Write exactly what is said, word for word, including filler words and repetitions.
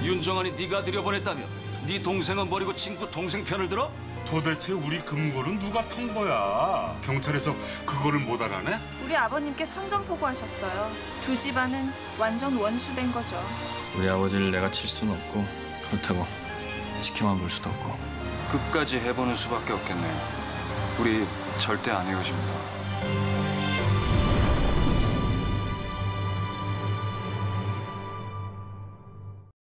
윤정환이 네가 들여보냈다며? 네 동생은 버리고 친구 동생 편을 들어? 도대체 우리 금고는 누가 턴 거야? 경찰에서 그거를 못 알아내? 우리 아버님께 선전포고하셨어요. 두 집안은 완전 원수된 거죠. 우리 아버지를 내가 칠 수는 없고 그렇다고 지켜만 볼 수도 없고. 끝까지 해보는 수밖에 없겠네요. 우리 절대 안 헤어집니다.